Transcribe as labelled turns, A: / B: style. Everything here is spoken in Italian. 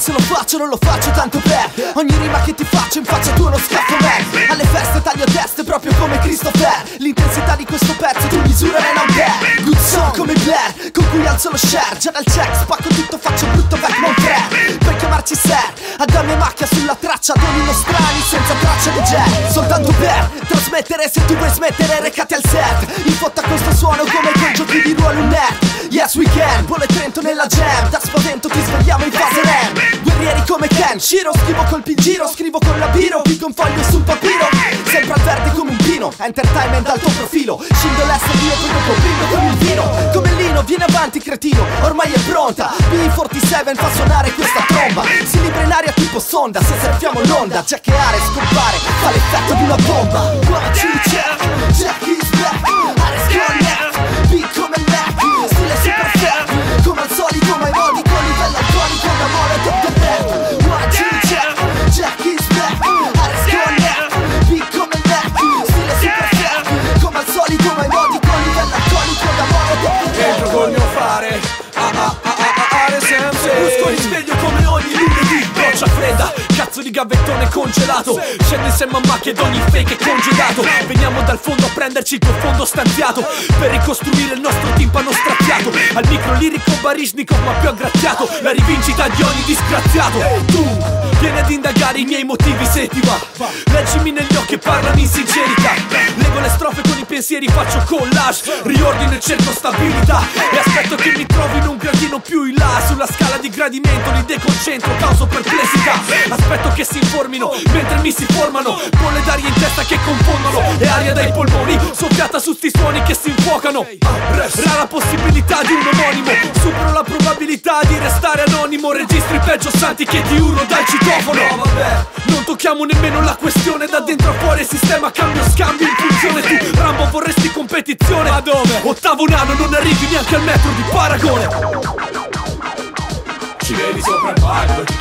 A: se lo faccio non lo faccio tanto per ogni rima che ti faccio in faccia tu uno schiaffo man. Alle feste taglio teste proprio come Christopher. L'intensità di questo pezzo tu misura in ampere. Good song come Blair con cui alzo lo share. Già dal check spacco tutto, faccio brutto back non fair. Per chiamarci Ser, Adame e macchia sulla traccia. Doni nostrani senza traccia di jazz. Soltanto per trasmettere, se tu vuoi smettere recati al set. In fotta a questo suono come con giochi di ruolo un nerd. Yes we can, Bolle Trento nella jam. Da spavento ti svegliamo in fase REM. Guerrieri come Ken Shiro, scrivo colpi in giro, scrivo con la biro, pico un foglio su un papiro. Sempre al verde come un pino, entertainment al tuo profilo. Scindo l'essere io poi dopo brindo con il vino. Come Lino, vieni avanti cretino, ormai è pronta. B47 fa suonare questa tromba. Si libera in aria tipo sonda, se surfiamo l'onda. Jackeare, scompare, fa l'effetto di una bomba. One, two, check, Jack is back. Ares connect, beat come Mac. Stile super fair, come al solito mai modi con livello alcolico d'amore top the rap. One, two, check, Jack is back. Ares connect, beat come Mac. Stile super fair, come al solito mai modi con livello alcolico d'amore top the rap.
B: Entro col mio fare, Ares MC. Busco risveglio come ogni lunedì. Doccia fredda, cazzo di gavettone congelato. Scendo insieme a macchie ed ogni fake è congedato. Veniamo dal fondo a prenderci il profondo stanziato per ricostruire il nostro timpano straziato. Al micro lirico Baryshnikov ma più aggraziato. La rivincita di ogni disgraziato. Tu vieni ad indagare i miei motivi se ti va. Leggimi negli occhi e parlami in sincerità. Leggo le strofe con i pensieri, faccio collage. Riordino e cerco stabilità. E aspetto che mi trovi in un gradino più in là. Sulla scala di gradimento li deconcentro, causo perplessità. Aspetto che si informino mentre mi si formano bolle d'aria in testa che confondono. E aria dai polmoni soffiata su sti suoni che si infuocano. Rara possibilità di un omonimo. Supero la probabilità di restare anonimo. Registro i peggio santi che ti urlo dal citofono. Non tocchiamo nemmeno la questione. Da dentro a fuori il sistema cambio scambio in funzione. Tu Rambo vorresti competizione. Ma dove? Ottavo nano non arrivi neanche al metro di paragone.
C: Ci vedi sopra il palco.